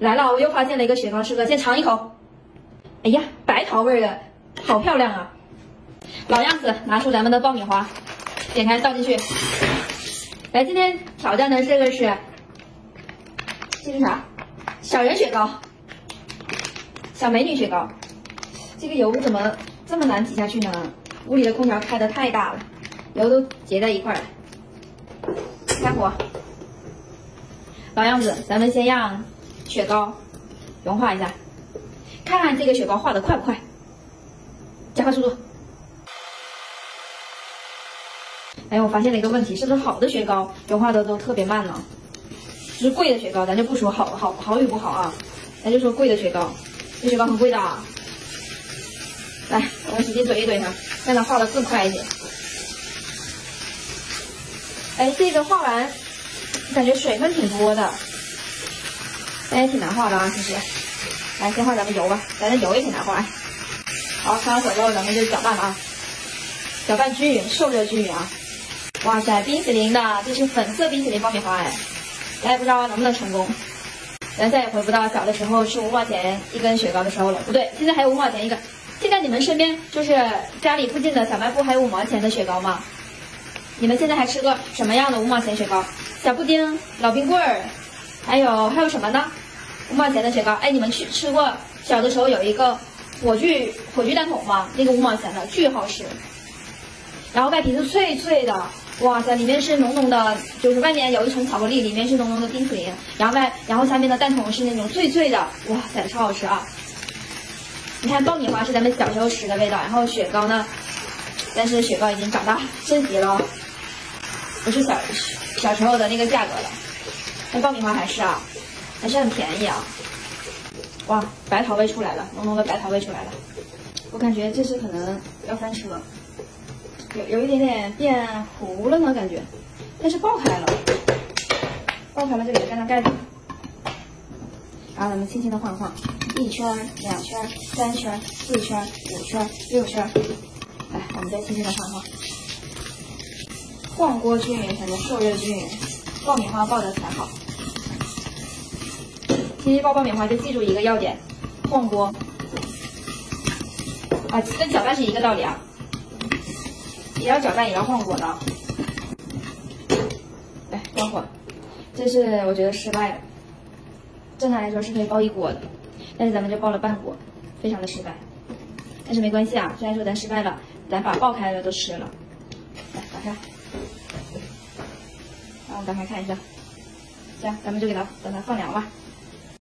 来了，我又发现了一个雪糕，吃哥先尝一口。哎呀，白桃味的，好漂亮啊！老样子，拿出咱们的爆米花，点开倒进去。来，今天挑战的这个是啥？小人雪糕，小美女雪糕。这个油怎么这么难挤下去呢？屋里的空调开得太大了，油都结在一块了。开火。老样子，咱们先让雪糕融化一下，看看这个雪糕化的快不快，加快速度。哎，我发现了一个问题，是不是好的雪糕融化的都特别慢呢？就是贵的雪糕，咱就不说好与不好啊，咱就说贵的雪糕，这雪糕很贵的啊。来，我们使劲怼一怼它，让它化的更快一点。哎，这个化完，感觉水分挺多的，但也挺难化的啊，其实。来，先化咱们油吧，咱的油也挺难化。好，开完火之后，咱们就搅拌了啊，搅拌均匀，受热均匀啊。哇塞，冰淇淋的，这是粉色冰淇淋爆米花哎，咱也不知道能不能成功。咱再也回不到小的时候是5毛钱一根雪糕的时候了，不对，现在还有5毛钱一根。现在你们身边就是家里附近的小卖部还有5毛钱的雪糕吗？你们现在还吃过什么样的5毛钱雪糕？小布丁、老冰棍儿，还有什么呢？5毛钱的雪糕，哎，你们吃过小的时候有一个火炬弹筒吗？那个5毛钱的，巨好吃。然后外皮是脆脆的，哇塞，里面是浓浓的，就是外面有一层巧克力，里面是浓浓的冰淇淋，然后下面的蛋筒是那种脆脆的，哇塞，超好吃啊！你看爆米花是咱们小时候吃的味道，然后雪糕呢，但是雪糕已经长大升级了，不是小时候的那个价格了。但爆米花还是很便宜啊！哇，白桃味出来了，浓浓的白桃味出来了。我感觉这次可能要翻车，有一点点变糊了呢，感觉，但是爆开了就给它盖上盖子，然后咱们轻轻的晃晃，1圈、2圈、3圈、4圈、5圈、6圈，来，我们再轻轻的晃晃，晃锅均匀才能受热均匀，爆米花爆的才好。其实爆米花就记住一个要点，晃锅啊，跟搅拌是一个道理啊，也要搅拌也要晃锅的。来，关火，这是我觉得失败了。正常来说是可以爆1锅的，但是咱们就爆了半锅，非常的失败。但是没关系啊，虽然说咱失败了，咱把爆开的都吃了。来，打开，让我们打开看一下，行，咱们就等它放凉吧。